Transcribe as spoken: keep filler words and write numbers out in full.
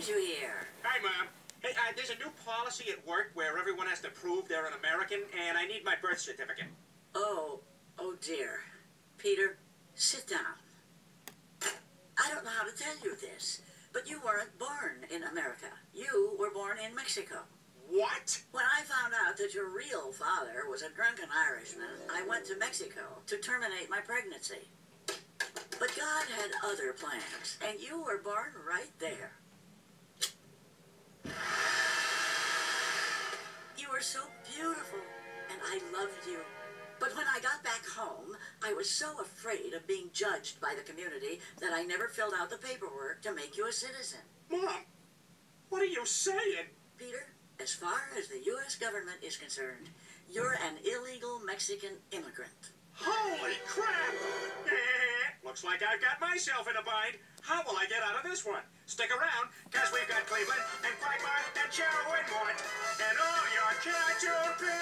brings you here? Hi, Mom. Hey, uh, there's a new policy at work where everyone has to prove they're an American, and I need my birth certificate. Oh, oh dear. Peter, sit down. I don't know how to tell you this, but you weren't born in America. You were born in Mexico. What? When I found out that your real father was a drunken Irishman, I went to Mexico to terminate my pregnancy. But God had other plans, and you were born right there. You were so beautiful, and I loved you. But when I got back home, I was so afraid of being judged by the community that I never filled out the paperwork to make you a citizen. Mom, what are you saying? Peter, as far as the U S government is concerned, you're an illegal Mexican immigrant. Holy crap! Looks like I've got myself in a bind. How will I get out of this one? Stick around, because we've got Cleveland and Quagmire and Cheryl Winmore and all your cartoon